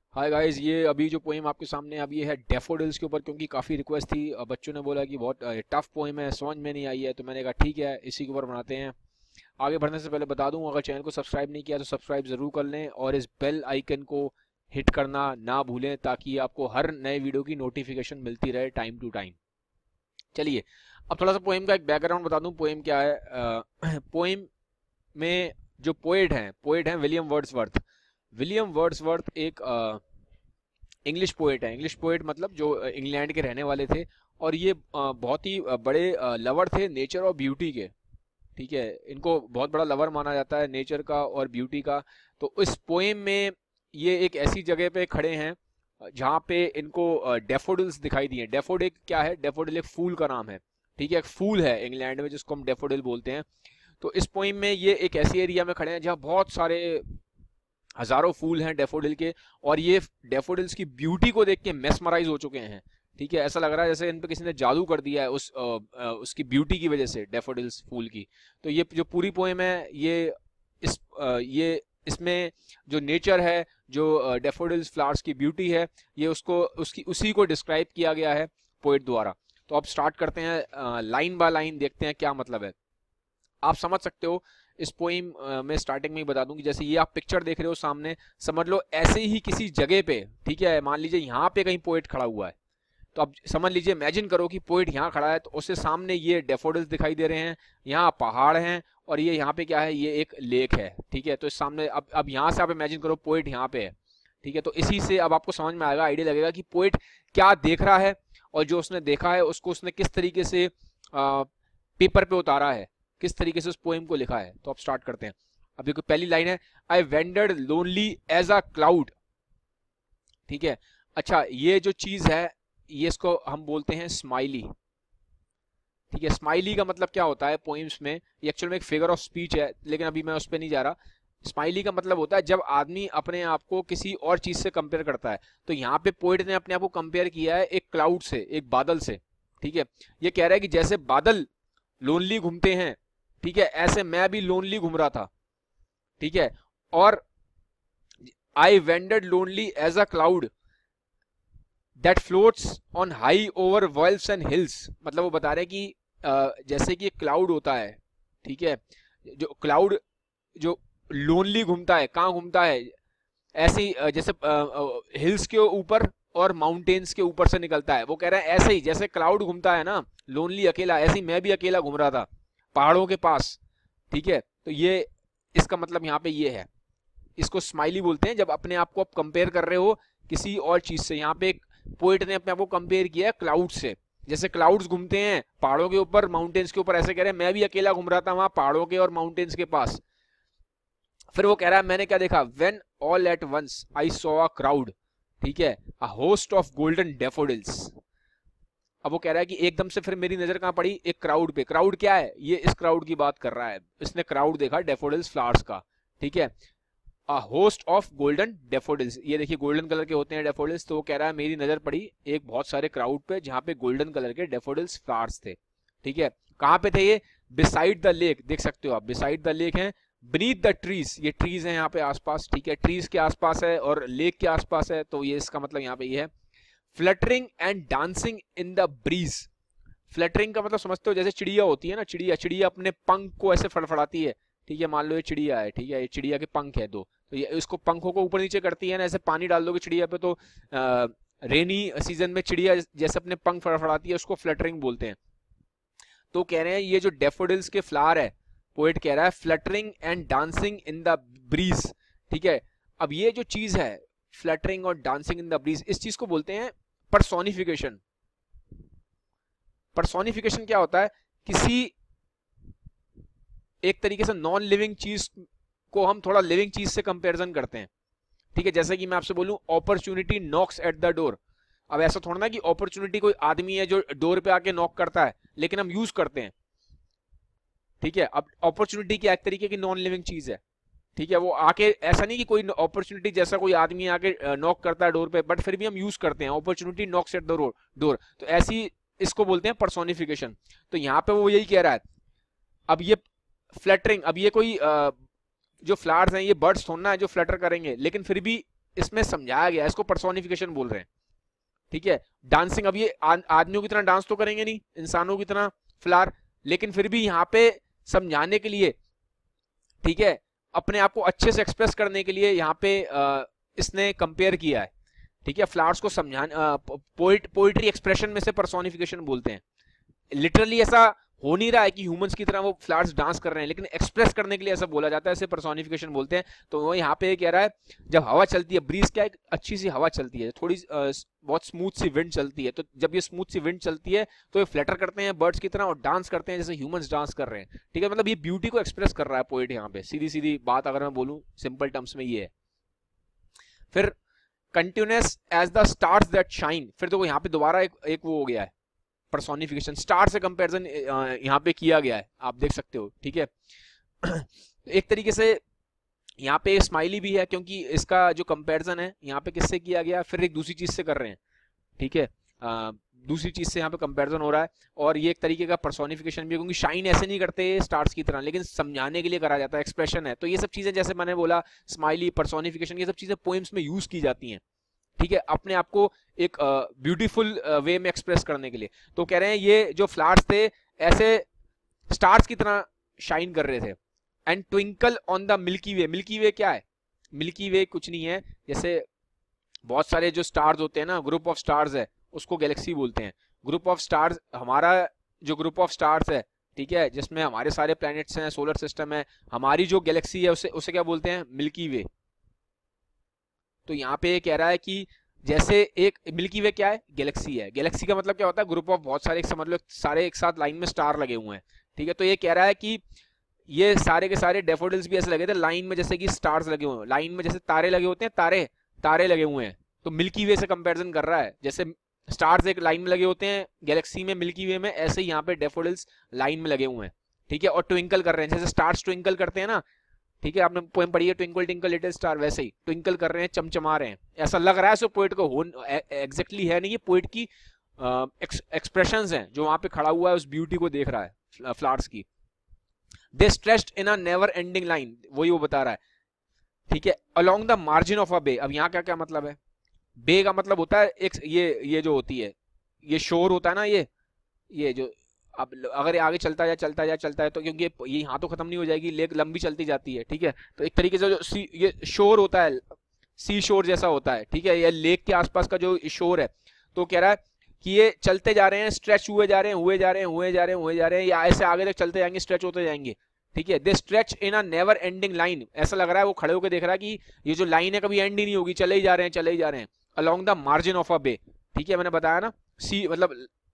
Hi guys, ये अभी जो पोएम आपके सामने अभी है डैफोडिल्स के ऊपर, क्योंकि काफ़ी रिक्वेस्ट थी। बच्चों ने बोला कि बहुत टफ पोएम है, समझ में नहीं आई है, तो मैंने कहा ठीक है, इसी के ऊपर बनाते हैं। आगे बढ़ने से पहले बता दूं, अगर चैनल को सब्सक्राइब नहीं किया तो सब्सक्राइब ज़रूर कर लें और इस बेल आइकन को हिट करना ना भूलें, ताकि आपको हर नए वीडियो की नोटिफिकेशन मिलती रहे टाइम टू टाइम। चलिए, अब थोड़ा सा पोएम का एक बैकग्राउंड बता दूं। पोएम क्या है? पोएम में जो पोएट हैं विलियम वर्ड्सवर्थ। विलियम वर्ड्सवर्थ एक इंग्लिश पोएट है। इंग्लिश पोएट मतलब जो इंग्लैंड के रहने वाले थे, और ये बहुत ही बड़े लवर थे नेचर और ब्यूटी के। ठीक है, इनको बहुत बड़ा लवर माना जाता है नेचर का और ब्यूटी का। तो इस पोएम में ये एक ऐसी जगह पे खड़े हैं जहाँ पे इनको डेफोडिल्स दिखाई दिए। डेफोडिल क्या है? डेफोडिल एक फूल का नाम है। ठीक है, एक फूल है इंग्लैंड में जिसको हम डेफोडिल बोलते हैं। तो इस पोएम में ये एक ऐसी एरिया में खड़े हैं जहाँ बहुत सारे हजारों फूल हैं डेफोडिल के, और ये डेफोडिल्स की ब्यूटी को देख के मेस्मराइज हो चुके हैं। ठीक है, ऐसा लग रहा है जैसे इन पे किसी ने जादू कर दिया है उसकी ब्यूटी की वजह से, डेफोडिल्स फूल की। तो ये जो पूरी पोएम है, ये इसमें जो नेचर है, जो डेफोडिल्स फ्लावर्स की ब्यूटी है, ये उसी को डिस्क्राइब किया गया है पोएट द्वारा। तो अब स्टार्ट करते हैं, लाइन बाय लाइन देखते हैं क्या मतलब है। आप समझ सकते हो इस पोइम में। स्टार्टिंग में ही बता दूं कि जैसे ये आप पिक्चर देख रहे हो सामने, समझ लो ऐसे ही किसी जगह पे, ठीक है, मान लीजिए यहाँ पे कहीं पोएट खड़ा हुआ है। तो अब समझ लीजिए, इमेजिन करो कि पोएट यहाँ खड़ा है, तो उससे सामने ये डेफोडिल्स दिखाई दे रहे हैं, यहाँ पहाड़ हैं, और ये यहाँ पे क्या है? ये एक लेक है। ठीक है, तो इस सामने अब यहाँ से आप इमेजिन करो पोएट यहाँ पे है। ठीक है, तो इसी से अब आपको समझ में आएगा, आइडिया लगेगा कि पोएट क्या देख रहा है, और जो उसने देखा है उसको उसने किस तरीके से पेपर पे उतारा है, किस तरीके से उस पोएम को लिखा है। तो आप स्टार्ट करते हैं। अब देखो, पहली लाइन है, I wandered lonely as a cloud. ठीक है, अच्छा, ये जो चीज है, ये इसको हम बोलते हैं स्माइली। ठीक है, स्माइली का मतलब क्या होता है पोएम्स में? ये एक्चुअल में एक फिगर ऑफ स्पीच है, लेकिन अभी मैं उस पर नहीं जा रहा। स्माइली का मतलब होता है जब आदमी अपने आप को किसी और चीज से कंपेयर करता है। तो यहाँ पे पोएट ने अपने आप को कंपेयर किया है एक क्लाउड से, एक बादल से। ठीक है, ये कह रहा है कि जैसे बादल लोनली घूमते हैं, ठीक है, ऐसे मैं भी लोनली घूम रहा था। ठीक है, और I wandered lonely as a cloud that floats on high over worlds and hills. मतलब वो बता रहे हैं कि जैसे कि क्लाउड होता है, ठीक है, जो क्लाउड जो लोनली घूमता है, कहाँ घूमता है? ऐसे ही जैसे हिल्स के ऊपर और माउंटेन्स के ऊपर से निकलता है। वो कह रहा है ऐसे ही जैसे क्लाउड घूमता है ना लोनली अकेला, ऐसे ही मैं भी अकेला घूम रहा था पहाड़ों के पास। ठीक है, तो ये इसका मतलब यहाँ पे ये है। इसको स्माइली बोलते हैं जब अपने आप को आप कंपेयर कर रहे हो किसी और चीज से। यहाँ पे एक पोएट ने अपने आप को कंपेयर किया है क्लाउड से। जैसे क्लाउड्स घूमते हैं पहाड़ों के ऊपर, माउंटेन्स के ऊपर, ऐसे कह रहे हैं मैं भी अकेला घूम रहा था वहां पहाड़ों के और माउंटेन्स के पास। फिर वो कह रहा है मैंने क्या देखा? When all at once I saw a crowd, ठीक है, a host of golden daffodils. अब वो कह रहा है कि एकदम से फिर मेरी नजर कहां पड़ी? एक क्राउड पे। क्राउड क्या है? ये इस क्राउड की बात कर रहा है। इसने क्राउड देखा डेफोडिल्स फ्लावर्स का। ठीक है, a host of golden daffodils, ये देखिए गोल्डन कलर के होते हैं डेफोडिल्स। तो वो कह रहा है मेरी नजर पड़ी एक बहुत सारे क्राउड पे जहां पे गोल्डन कलर के डेफोडिल्स फ्लावर्स थे। ठीक है, कहां पे थे ये? बिसाइड द लेक, देख सकते हो आप, बिसाइड द लेक है, बीनीथ द ट्रीज, ये ट्रीज है यहाँ पे आसपास। ठीक है, ट्रीज के आसपास है और लेक के आसपास है, तो ये इसका मतलब यहाँ पे ये है। Fluttering and dancing in the breeze. Fluttering का मतलब समझते हो? जैसे चिड़िया होती है ना, चिड़िया चिड़िया अपने पंख को ऐसे फड़फड़ाती है। ठीक है, मान लो ये चिड़िया है, ठीक है, ये चिड़िया के पंख है दो, तो ये इसको पंखों को ऊपर नीचे करती है ना, ऐसे पानी डाल दोगे चिड़िया पे तो रेनी सीजन में चिड़िया जैसे अपने पंख फड़फड़ाती है, उसको फ्लटरिंग बोलते हैं। तो कह रहे हैं ये जो डेफोडिल्स के फ्लावर है, पोएट कह रहा है fluttering and dancing in the breeze. ठीक है, अब ये जो चीज है फ्लटरिंग और डांसिंग इन द ब्रीज, इस चीज को बोलते हैं पर्सोनिफिकेशन। पर्सोनिफिकेशन क्या होता है? किसी एक तरीके से नॉन लिविंग चीज को हम थोड़ा लिविंग चीज से कंपैरिजन करते हैं। ठीक है, जैसे कि मैं आपसे बोलूं opportunity knocks at the door. अब ऐसा थोड़ा ना कि अपॉर्चुनिटी कोई आदमी है जो डोर पे आके नॉक करता है, लेकिन हम यूज करते हैं। ठीक है, अब अपॉर्चुनिटी की एक तरीके की नॉन लिविंग चीज है। ठीक है, वो आके ऐसा नहीं कि कोई अपॉर्चुनिटी जैसा कोई आदमी आके नॉक करता है डोर पे, बट फिर भी हम यूज करते हैं opportunity knocks at the door. तो ऐसी इसको बोलते हैं पर्सोनिफिकेशन। तो यहाँ पे वो यही कह रहा है। अब ये फ्लटरिंग, अब ये कोई जो फ्लावर्स हैं ये बर्ड्स थोड़ा ना है जो फ्लटर करेंगे, लेकिन फिर भी इसमें समझाया गया है, इसको पर्सोनिफिकेशन बोल रहे हैं। ठीक है, डांसिंग, अब ये आदमियों की तरह डांस तो करेंगे नहीं, इंसानों की तरह फ्लावर, लेकिन फिर भी यहाँ पे समझाने के लिए, ठीक है, अपने आप को अच्छे से एक्सप्रेस करने के लिए यहाँ पे इसने कंपेयर किया है। ठीक है, फ्लावर्स को समझाने, पोइट्री एक्सप्रेशन में से पर्सोनिफिकेशन बोलते हैं। लिटरली ऐसा हो नहीं रहा है कि ह्यूमंस की तरह वो फ्लावर्स डांस कर रहे हैं, लेकिन एक्सप्रेस करने के लिए ऐसा बोला जाता है, ऐसे पर्सोनिफिकेशन बोलते हैं। तो वो यहाँ पे कह रहा है, जब हवा चलती है, ब्रीज क्या है, अच्छी सी हवा चलती है, थोड़ी बहुत स्मूथ सी विंड चलती है, तो जब ये स्मूथ सी विंड चलती है तो ये फ्लटर करते हैं बर्ड्स की तरह और डांस करते हैं जैसे ह्यूमंस डांस कर रहे हैं। ठीक है, मतलब ये ब्यूटी को एक्सप्रेस कर रहा है पोएट यहाँ पे, सीधी सीधी बात अगर मैं बोलूँ सिंपल टर्म्स में ये है। फिर continuous as the stars that shine, फिर तो यहाँ पे दोबारा एक वो हो गया है, पर्सोनिफिकेशन, स्टार से कंपैरिजन यहाँ पे किया गया है, आप देख सकते हो। ठीक है, एक तरीके से यहाँ पे स्माइली भी है, क्योंकि इसका जो कंपैरिजन है यहाँ पे किससे किया गया, फिर एक दूसरी चीज से कर रहे हैं। ठीक है, दूसरी चीज से यहाँ पे कंपैरिजन हो रहा है, और ये एक तरीके का पर्सोनिफिकेशन भी है, क्योंकि शाइन ऐसे नहीं करते स्टार्स की तरह, लेकिन समझाने के लिए करा जाता है, एक्सप्रेशन है। तो ये सब चीजें, जैसे मैंने बोला, स्माइली, पर्सोनिफिकेशन, ये सब चीजें पोएम्स में यूज की जाती हैं। ठीक है, अपने आप को एक ब्यूटीफुल वे में एक्सप्रेस करने के लिए। तो कह रहे हैं ये जो फ्लावर्स थे ऐसे स्टार्स की तरह शाइन कर रहे थे। And twinkle on the milky way, milky way क्या है, मिल्की वे कुछ नहीं है, जैसे बहुत सारे जो स्टार्स होते हैं ना, ग्रुप ऑफ स्टार्स है, उसको गैलेक्सी बोलते हैं। ग्रुप ऑफ स्टार्स, हमारा जो ग्रुप ऑफ स्टार्स है, ठीक है, जिसमें हमारे सारे प्लैनेट्स हैं, सोलर सिस्टम है, हमारी जो गैलेक्सी है उसे क्या बोलते हैं, मिल्की वे। तो यहाँ पे ये कह रहा है कि जैसे एक मिल्की वे क्या है, गैलेक्सी है। गैलेक्सी का मतलब क्या होता है, ग्रुप ऑफ बहुत सारे, समझ लो सारे एक साथ लाइन में स्टार लगे हुए हैं। ठीक है, तो ये कह रहा है कि ये सारे के सारे डेफोडिल्स भी ऐसे लगे थे लाइन में, जैसे कि स्टार्स लगे हुए हैं, लाइन में जैसे तारे लगे होते हैं, तारे लगे हुए हैं। तो मिल्की वे से कंपैरिजन कर रहा है, जैसे स्टार्स एक लाइन में लगे होते हैं गैलेक्सी में, मिल्की वे में, ऐसे ही यहाँ पे डेफोडिल्स लाइन में लगे हुए हैं। ठीक है, और ट्विंकल कर रहे हैं, जैसे स्टार्स ट्विंकल करते हैं ना। ठीक है, आपने पोएम पढ़ी है, ट्विंकल ट्विंकल लिटिल स्टार, वैसे ही ट्विंकल कर रहे हैं, चमचमा रहे हैं, ऐसा लग रहा है। सो पोएट को हो एग्जैक्टली है नहीं, ये पोएट की एक्सप्रेशंस हैं, जो वहां पे खड़ा हुआ है उस ब्यूटी को देख रहा है फ्लावर्स की। They stretched in a never ending line, वही वो बता रहा है। ठीक है, along the margin of a bay, अब यहाँ क्या क्या मतलब है, बे का मतलब होता है एक ये जो होती है, ये शोर होता है ना, ये जो, अब अगर आगे चलता है तो, क्योंकि ये यहाँ तो खत्म नहीं हो जाएगी, लेक लंबी चलती जाती है। ठीक है, तो एक तरीके से जो ये शोर होता है, सी शोर जैसा होता है। ठीक है, ये लेक के आसपास का जो शोर है, तो कह रहा है कि ये चलते जा रहे हैं, स्ट्रेच हुए जा रहे हैं, या ऐसे आगे तक चलते जाएंगे, स्ट्रेच होते जाएंगे। ठीक है, they stretch in a never ending line, ऐसा लग रहा है वो खड़े होकर देख रहा है कि ये जो लाइन है कभी एंड ही नहीं होगी, चले ही जा रहे हैं along the margin of a bay. ठीक है, मैंने बताया ना, सी मतलब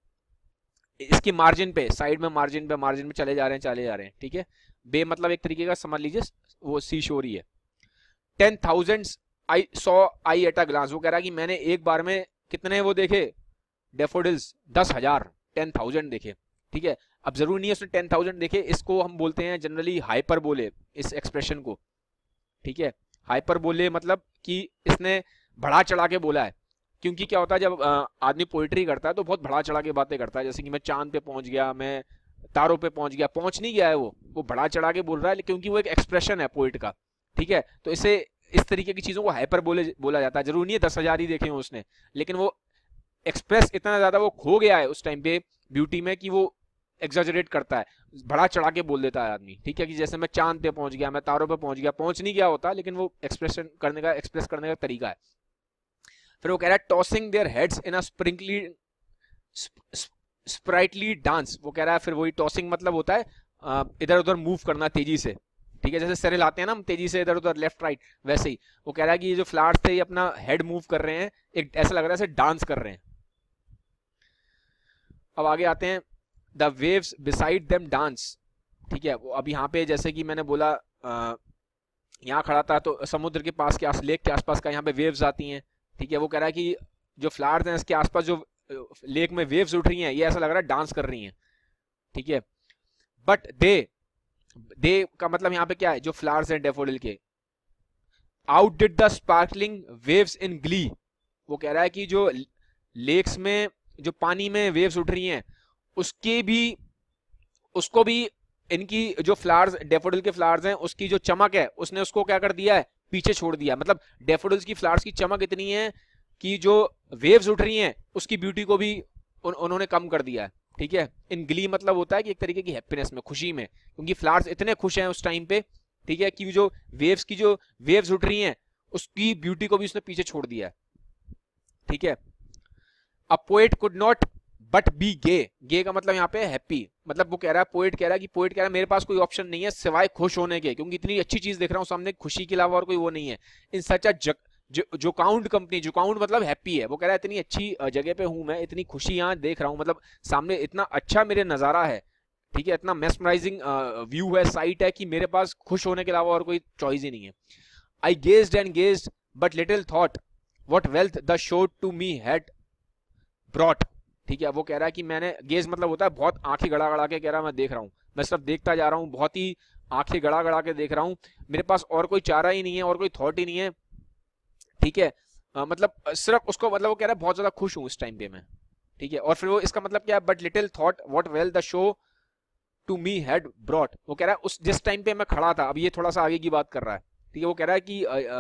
इसकी मार्जिन पे, साइड में मार्जिन पे चले जा रहे हैं। ठीक है, बे मतलब एक तरीके का समझ लीजिए वो सी शोर ही है। 10,000 I saw I at a glance, वो कह रहा है कि मैंने एक बार में कितने वो देखे डेफोडिल्स, 10,000, 10,000 देखे। ठीक है, अब जरूरी नहीं है उसने 10,000 देखे, इसको हम बोलते हैं जनरली हाइपरबोले, इस एक्सप्रेशन को। ठीक है, हाइपरबोले मतलब कि इसने बढ़ा चढ़ा के बोला है, क्योंकि क्या होता है जब आदमी पोइट्री करता है तो बहुत बढ़ा चढ़ा के बातें करता है, जैसे कि मैं चांद पे पहुंच गया, मैं तारों पे पहुंच गया, पहुंच नहीं गया है वो बढ़ा चढ़ा के बोल रहा है, क्योंकि वो एक एक्सप्रेशन है पोइट का। ठीक है, तो इसे इस तरीके की चीजों को हाइपर बोला जाता है। जरूरी नहीं है 10,000 ही देखे हो उसने, लेकिन वो एक्सप्रेस इतना ज्यादा वो खो गया है उस टाइम पे ब्यूटी में कि वो एग्जैजरेट करता है, बढ़ा चढ़ा के बोल देता है आदमी। ठीक है, कि जैसे मैं चांद पे पहुंच गया, मैं तारों पे पहुंच गया, पहुंच नहीं गया होता, लेकिन वो एक्सप्रेस करने का तरीका है। फिर वो कह रहा है tossing their heads in a sprightly dance, वो कह रहा है फिर वही टॉसिंग मतलब होता है इधर उधर मूव करना तेजी से। ठीक है, जैसे सरे लाते हैं ना हम तेजी से इधर उधर लेफ्ट राइट, वैसे ही वो कह रहा है कि ये जो फ्लावर्स थे ये अपना हेड मूव कर रहे हैं, एक ऐसा लग रहा है जैसे डांस कर रहे हैं। अब आगे आते हैं, the waves beside them dance. ठीक है, वो अब यहाँ पे जैसे कि मैंने बोला यहाँ खड़ा था तो समुद्र के पास के लेक के आसपास का यहाँ पे वेव्स आती हैं। ठीक है, वो कह रहा है कि जो फ्लावर्स हैं इसके आसपास जो लेक में वेव्स उठ रही हैं, ये ऐसा लग रहा है डांस कर रही हैं। ठीक है, बट दे का मतलब यहाँ पे क्या है, जो फ्लावर्स हैं डेफोडिल के, outdid the sparkling waves in glee. वो कह रहा है कि जो लेक्स में जो पानी में वेव्स उठ रही हैं उसको भी इनकी जो फ्लावर्स डेफोडिल के फ्लावर्स हैं उसकी जो चमक है उसने उसको क्या कर दिया है, पीछे छोड़ दिया। मतलब डेफोडिल्स की फ्लावर्स की चमक इतनी है कि जो वेव्स उठ रही हैं उसकी ब्यूटी को भी उन्होंने कम कर दिया है। ठीक है, इन ग्ली मतलब होता है कि एक तरीके की हैप्पीनेस में, खुशी में, क्योंकि फ्लावर्स इतने खुश हैं उस टाइम पे। ठीक है, कि जो वेव्स उठ रही हैं उसकी ब्यूटी को भी उसने पीछे छोड़ दिया है। ठीक है, a poet could not but be gay. Gay का मतलब यहाँ पे हैप्पी। मतलब वो कह रहा है, पोएट कह रहा है मेरे पास कोई ऑप्शन नहीं है सिवाय खुश होने के, क्योंकि इतनी अच्छी चीज देख रहा हूँ सामने, खुशी के अलावा और कोई वो नहीं है। इन such a jocund company, jocund मतलब हैप्पी है, वो कह रहा है इतनी अच्छी जगह पे हूं मैं, इतनी खुशी यहाँ देख रहा हूँ, मतलब सामने इतना अच्छा मेरे नजारा है। ठीक है, इतना मेस्मराइजिंग व्यू है, साइट है, कि मेरे पास खुश होने के अलावा और कोई चॉइस ही नहीं है। I gazed and gazed but little thought what wealth the show to me had brought. ठीक है, वो कह रहा है कि मैंने, गेज मतलब होता है बहुत आंखें गड़ा गड़ा के, कह रहा है मैं देख रहा हूँ, मैं सिर्फ देखता जा रहा हूँ, बहुत ही आंखें गड़ा गड़ा के देख रहा हूँ, मेरे पास और कोई चारा ही नहीं है, और कोई थॉट ही नहीं है। ठीक है, मतलब सिर्फ उसको, मतलब वो कह रहा है बहुत ज्यादा खुश हूँ इस टाइम पे मैं। ठीक है, और फिर वो इसका मतलब क्या है, but little thought what well the show to me had brought. वो कह रहा है उस जिस टाइम पे मैं खड़ा था, अब ये थोड़ा सा आगे की बात कर रहा है। ठीक है, वो कह रहा है कि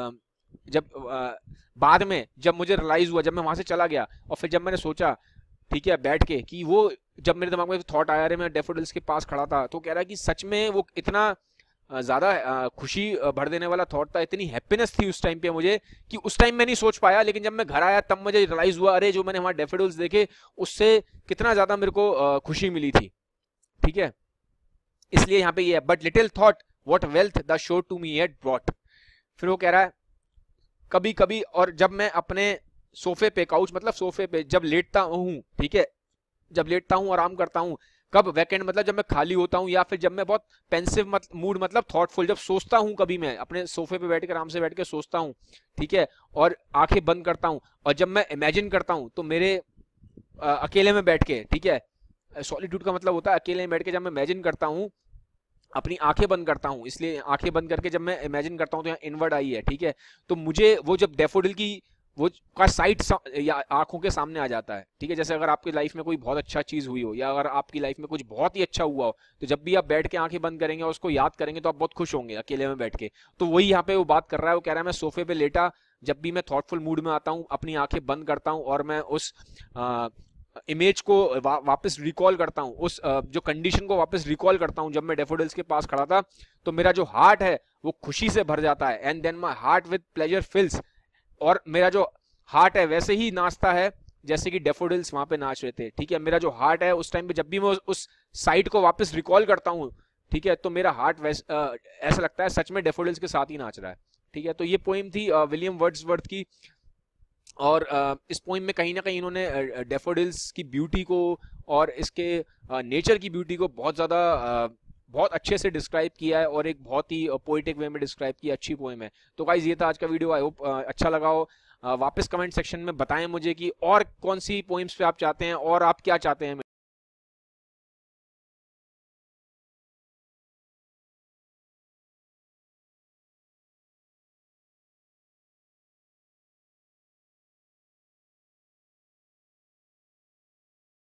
जब बाद में जब मुझे रियलाइज हुआ, जब मैं वहां से चला गया और फिर जब मैंने सोचा, ठीक है, बैठ के, कि वो जब मेरे दिमाग में थॉट आया, रे मैं डेफोडिल्स के पास खड़ा था, तो कह रहा है कि सच में वो इतना ज्यादा खुशी भर देने वाला थॉट था, इतनी हैप्पीनेस थी उस टाइम पे मुझे, कि उस टाइम मैं नहीं सोच पाया, लेकिन जब मैं घर आया तब मुझे रियलाइज हुआ, अरे जो मैंने वहां डेफोडिल्स देखे उससे कितना ज्यादा मेरे को खुशी मिली थी। ठीक है, इसलिए यहाँ पे ये है, but little thought what wealth the show to me had brought. फिर वो कह रहा है कभी कभी, और जब मैं अपने सोफे पे, काउच मतलब सोफे पे जब लेटता हूँ, ठीक है, जब लेटता हूँ, आराम करता हूँ, कब वैकेंड मतलब जब मैं खाली होता हूँ, या फिर जब मैं बहुत पेंसिव मूड मतलब थॉटफुल, जब सोचता हूँ, कभी मैं अपने सोफे पे बैठ के आराम से बैठ के सोचता हूँ, ठीक है, और आंखें बंद करता हूँ, और जब मैं इमेजिन करता हूँ, तो मेरे अकेले में बैठ के, ठीक है, सॉलिट्यूड का मतलब होता है अकेले में बैठ के, जब मैं इमेजिन करता हूँ, अपनी आंखें बंद करता हूँ, इसलिए आंखें बंद करके जब मैं इमेजिन करता हूँ तो यहाँ इनवर्ड आई है। ठीक है, तो मुझे वो जब डेफोडिल की वो का साइट या आंखों के सामने आ जाता है। ठीक है, जैसे अगर आपकी लाइफ में कोई बहुत अच्छा चीज हुई हो, या अगर आपकी लाइफ में कुछ बहुत ही अच्छा हुआ हो, तो जब भी आप बैठ के आंखें बंद करेंगे और उसको याद करेंगे तो आप बहुत खुश होंगे अकेले में बैठ के। तो वही यहाँ पे वो बात कर रहा है, वो कह रहा है मैं सोफे पे लेटा, जब भी मैं थॉटफुल मूड में आता हूँ, अपनी आंखें बंद करता हूँ और मैं उस इमेज को वापस रिकॉल करता हूँ, उस जो कंडीशन को वापस रिकॉल करता हूँ, जब मैं डेफोडिल्स के पास खड़ा था, तो मेरा जो हार्ट है वो खुशी से भर जाता है। And then my heart with pleasure fills, और मेरा जो हार्ट है वैसे ही नाचता है जैसे कि डेफोडिल्स वहां पे नाच रहे थे। ठीक है, मेरा जो हार्ट है उस टाइम पे जब भी मैं उस साइड को वापस रिकॉल करता हूँ, ठीक है, तो मेरा हार्ट ऐसा लगता है सच में डेफोडिल्स के साथ ही नाच रहा है। ठीक है, तो ये पोइम थी विलियम वर्ड्सवर्थ की, और इस पोइम में कहीं ना कहीं इन्होंने डेफोडिल्स की ब्यूटी को और इसके नेचर की ब्यूटी को बहुत ज़्यादा बहुत अच्छे से डिस्क्राइब किया है, और एक बहुत ही पोइटिक वे में डिस्क्राइब किया। अच्छी पोइम है। तो गाइज ये था आज का वीडियो, आई होप अच्छा लगा हो। वापस कमेंट सेक्शन में बताएं मुझे कि और कौन सी पोइम्स पे आप चाहते हैं, और आप क्या चाहते हैं।